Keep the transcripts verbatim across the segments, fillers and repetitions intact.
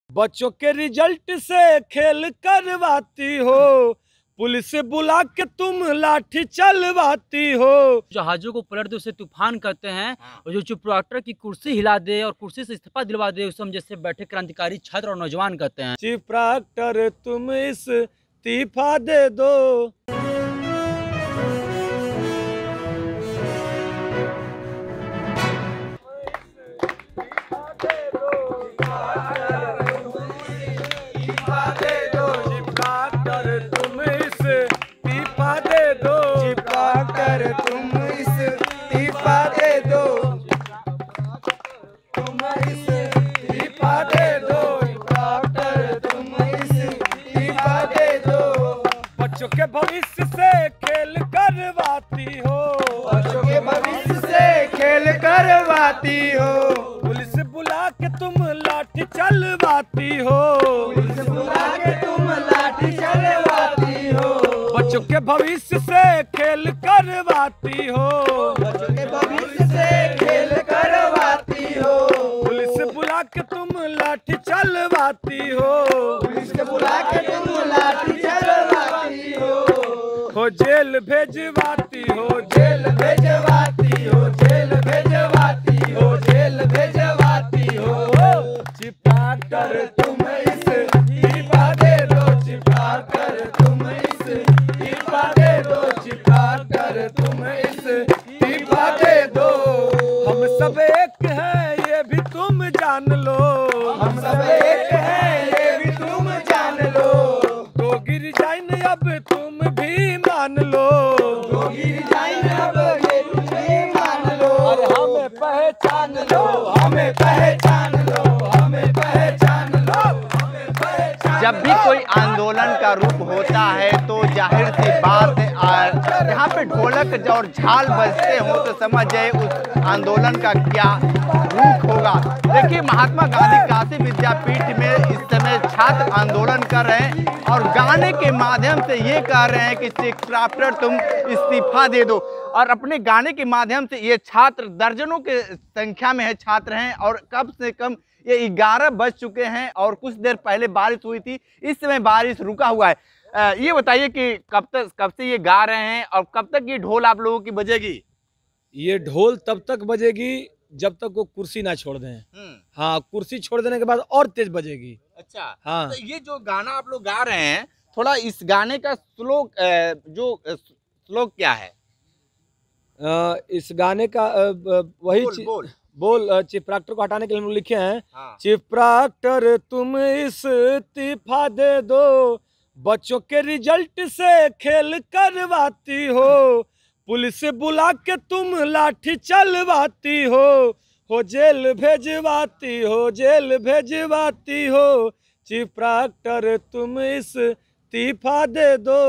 बच्चों के रिजल्ट से खेल करवाती हो, पुलिस बुला के तुम लाठी चलवाती हो। जहाजों को पलट दे उसे तूफान कहते हैं। हाँ। और जो चीफ प्रोक्टर की कुर्सी हिला दे और कुर्सी से इस्तीफा दिलवा दे उसे हम जैसे बैठे क्रांतिकारी छात्र और नौजवान कहते हैं। चीफ प्रोक्टर तुम इस्तीफा दे दो। बच्चों के भविष्य से खेल करवाती हो, बच्चों के भविष्य से खेल करवाती हो। पुलिस बुला के तुम लाठी चलवाती हो, पुलिस बुला के तुम लाठी चलवाती हो। बच्चों के भविष्य से खेल करवाती हो, बच्चों के भविष्य से खेल करवाती हो। पुलिस बुला के तुम लाठी चलवाती हो, पुलिस बुला के तुम लाठी चलवाती हो। हो जेल भेजवाती हो, जेल भेजवाती हो, जेल भेजवाती हो, जेल भेजवाती हो। चीफ प्रोक्टर तुम इस्तीफा दे दो, चीफ प्रोक्टर तुम इस्तीफा दे दो, चीफ प्रोक्टर तुम इस्तीफा दे दो। हम सब एक हैं ये भी तुम जान लो, हम सब एक हैं ये भी तुम जान लो। तो गिर जाए न अब तुम भी मान लो, तो गिर जाए न अब ये तुम भी मान लो। अरे हमें पहचान लो, हमें पहचान लो, हमें पहचान लो, हमें पहचान। जब भी कोई आंदोलन का रूप होता है तो जाहिर सी बात है यहाँ पे ढोलक और झाल बजते हो तो समझ जाए उस आंदोलन का क्या रूप होगा। देखिए महात्मा गांधी काशी विद्यापीठ में इस समय छात्र आंदोलन कर रहे हैं और गाने के माध्यम से ये कह रहे हैं कि चीफ प्रोक्टर तुम इस्तीफा दे दो। और अपने गाने के माध्यम से ये छात्र दर्जनों के संख्या में है छात्र हैं और कम से कम ये ग्यारह बज चुके हैं और कुछ देर पहले बारिश हुई थी, इस समय बारिश रुका हुआ है। आ, ये बताइए कि कब तक कब से ये गा रहे हैं और कब तक ये ढोल आप लोगों की बजेगी? ये ढोल तब तक बजेगी जब तक वो कुर्सी ना छोड़ दें। हाँ, कुर्सी छोड़ देने के बाद और तेज बजेगी। अच्छा हाँ, तो ये जो गाना आप लोग गा रहे हैं थोड़ा इस गाने का श्लोक जो श्लोक क्या है? आ, इस गाने का आ, वही बोल, बोल। बोल चीफ प्रोक्टर को हटाने के लिए हम लोग लिखे हैं। हाँ। चीफ प्रोक्टर तुम इस्तीफा दे दो, बच्चों के रिजल्ट से खेल करवाती हो, पुलिस बुला के तुम लाठी चलवाती हो। हो जेल भेजवाती हो, जेल भेजवाती हो, चीफ प्रोक्टर तुम इस्तीफा दे दो।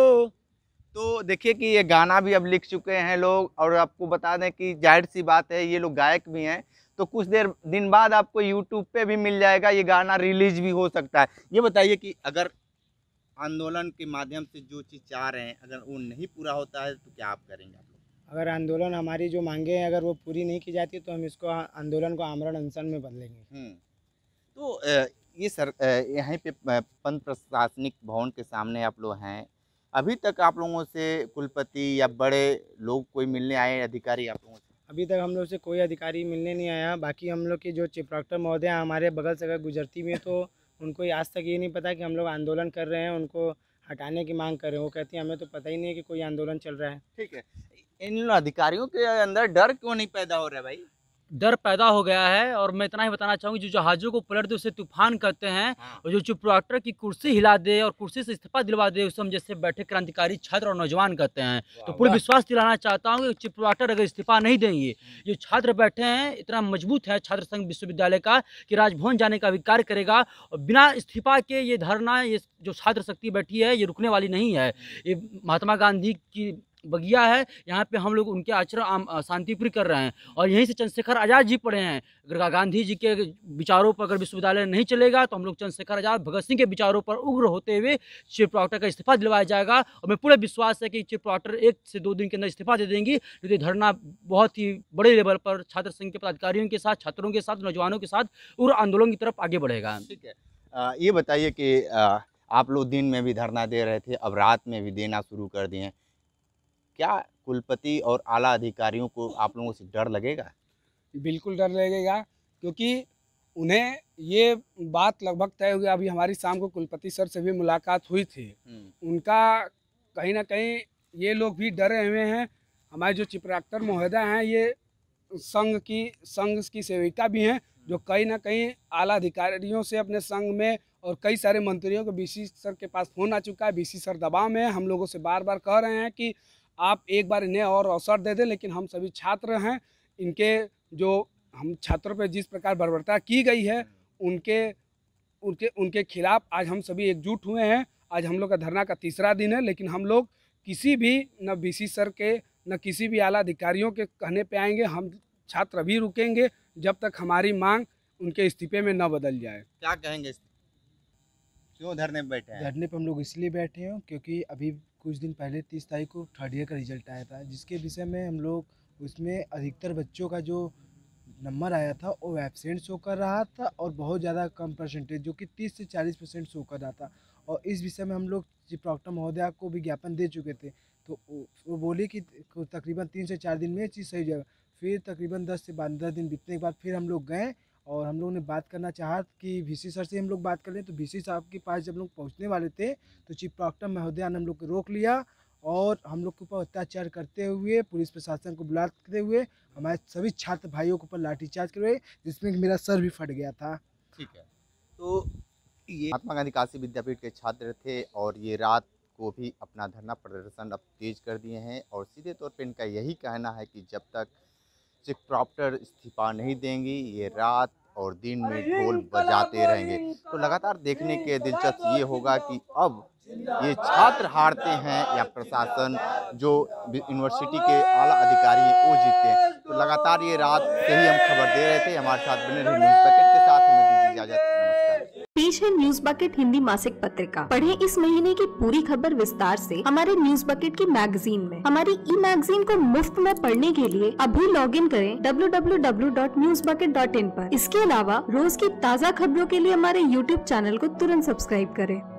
तो देखिए कि ये गाना भी अब लिख चुके हैं लोग और आपको बता दें कि जाहिर सी बात है ये लोग गायक भी हैं तो कुछ देर दिन बाद आपको यूट्यूब पे भी मिल जाएगा, ये गाना रिलीज भी हो सकता है। ये बताइए कि अगर आंदोलन के माध्यम से जो चीज़ चाह रहे हैं अगर वो नहीं पूरा होता है तो क्या आप करेंगे आप लोग? अगर आंदोलन हमारी जो मांगे हैं अगर वो पूरी नहीं की जाती तो हम इसको आंदोलन को आमरण अनशन में बदलेंगे। तो ये सर यहीं पे पंत प्रशासनिक भवन के सामने आप लोग हैं, अभी तक आप लोगों से कुलपति या बड़े लोग कोई मिलने आए अधिकारी आप लोगों से? अभी तक हम लोग से कोई अधिकारी मिलने नहीं आया। बाकी हम लोग की जो चीफ प्रोक्टर महोदय हमारे बगल से अगर गुजरती में तो उनको आज तक ये नहीं पता कि हम लोग आंदोलन कर रहे हैं, उनको हटाने की मांग कर रहे हैं। वो कहती हैं हमें तो पता ही नहीं है कि कोई आंदोलन चल रहा है। ठीक है, इन अधिकारियों के अंदर डर क्यों नहीं पैदा हो रहा है भाई? डर पैदा हो गया है और मैं इतना ही बताना चाहूँगी जो जहाजों को पलट दे उसे तूफान कहते हैं। हाँ। और जो चीफ प्रोक्टर की कुर्सी हिला दे और कुर्सी से इस्तीफा दिलवा दे उसे हम जैसे बैठे क्रांतिकारी छात्र और नौजवान कहते हैं। तो पूरे विश्वास दिलाना चाहता हूँ कि चीफ प्रोक्टर अगर इस्तीफा नहीं देंगे, जो छात्र बैठे हैं इतना मजबूत है छात्र संघ विश्वविद्यालय का कि राजभवन जाने का भी कार्य करेगा और बिना इस्तीफा के ये धरना, ये जो छात्र शक्ति बैठी है ये रुकने वाली नहीं है। ये महात्मा गांधी की बगिया है, यहाँ पे हम लोग उनके आचरण शांतिप्रिय कर रहे हैं और यहीं से चंद्रशेखर आज़ाद जी पढ़े हैं। अगर गांधी जी के विचारों पर अगर विश्वविद्यालय नहीं चलेगा तो हम लोग चंद्रशेखर आज़ाद, भगत सिंह के विचारों पर उग्र होते हुए चीफ प्रोक्टर का इस्तीफा दिलवाया जाएगा। और मैं पूरा विश्वास है कि चीफ प्रोक्टर एक से दो दिन के अंदर इस्तीफा दे देंगी। तो धरना बहुत ही बड़े लेवल पर छात्र संघ के पदाधिकारियों के साथ, छात्रों के साथ, नौजवानों के साथ उग्र आंदोलन की तरफ आगे बढ़ेगा। ठीक है, आ, ये बताइए कि आ, आप लोग दिन में भी धरना दे रहे थे, अब रात में भी देना शुरू कर दिए हैं। क्या कुलपति और आला अधिकारियों को आप लोगों से डर लगेगा? बिल्कुल डर लगेगा, क्योंकि उन्हें ये बात लगभग तय हो गया। अभी हमारी शाम को कुलपति सर से भी मुलाकात हुई थी। उनका कहीं ना कहीं ये लोग भी डरे हुए हैं। हमारे जो चीफ प्रोक्टर महोदय हैं, ये संघ की संघ की सेविका भी हैं, जो कहीं ना कहीं आला अधिकारियों से अपने संघ में और कई सारे मंत्रियों को बीसी सर के पास फोन आ चुका है। बीसी सर दबाव में है, हम लोगों से बार बार कह रहे हैं कि आप एक बार इन्हें और अवसर दे दें, लेकिन हम सभी छात्र हैं। इनके जो हम छात्रों पर जिस प्रकार बर्बरता की गई है, उनके उनके उनके खिलाफ आज हम सभी एकजुट हुए हैं। आज हम लोग का धरना का तीसरा दिन है, लेकिन हम लोग किसी भी न बीसी सर के न किसी भी आला अधिकारियों के कहने पे आएंगे। हम छात्र अभी रुकेंगे जब तक हमारी मांग उनके इस्तीफे में न बदल जाए। क्या कहेंगे, क्यों धरने पे बैठे हैं? धरने पर हम लोग इसलिए बैठे हैं क्योंकि अभी कुछ दिन पहले तीस तारीख को थर्ड ईयर का रिजल्ट आया था, जिसके विषय में हम लोग उसमें अधिकतर बच्चों का जो नंबर आया था वो एब्सेंट शो कर रहा था और बहुत ज़्यादा कम परसेंटेज, जो कि तीस से चालीस परसेंट शो कर रहा था। और इस विषय में हम लोग चीफ प्रोक्टर महोदया को विज्ञापन दे चुके थे, तो वो बोले कि तकरीबन तीन से चार दिन में ये चीज़ सही हो जाएगा। फिर तकरीबन दस से बारह दिन बीतने के बाद फिर हम लोग गए और हम लोगों ने बात करना चाहा कि वीसी सर से हम लोग बात कर लें। तो वीसी साहब के पास जब लोग पहुंचने वाले थे तो चीफ प्रोक्टर महोदया ने हम लोग को रोक लिया और हम लोग के ऊपर अत्याचार करते हुए, पुलिस प्रशासन को बुलाते हुए हमारे सभी छात्र भाइयों के ऊपर लाठीचार्ज करवाए, जिसमें मेरा सर भी फट गया था। ठीक है, तो ये महात्मा गांधी काशी विद्यापीठ के छात्र थे और ये रात को भी अपना धरना प्रदर्शन अब तेज कर दिए हैं और सीधे तौर पे इनका यही कहना है कि जब तक चीफ प्रोक्टर इस्तीफा नहीं देंगी, ये रात और दिन में ढोल बजाते रहेंगे। तो लगातार देखने के दिलचस्प ये होगा कि अब ये छात्र हारते हैं या प्रशासन जो यूनिवर्सिटी के आला अधिकारी हैं वो जीतते हैं। तो लगातार ये रात से ही हम खबर दे रहे थे। हमारे साथ बने रहे न्यूज़ बकेट के साथ, हमें दीजिए इजाजत, नमस्कार। पेश है न्यूज़ बकेट हिंदी मासिक पत्रिका। पढ़ें इस महीने की पूरी खबर विस्तार से हमारे न्यूज़ बकेट की मैगजीन में। हमारी ई मैगजीन को मुफ्त में पढ़ने के लिए अभी लॉग इन करें W W W dot news bucket dot in पर। इसके अलावा रोज की ताज़ा खबरों के लिए हमारे यूट्यूब चैनल को तुरंत सब्सक्राइब करें।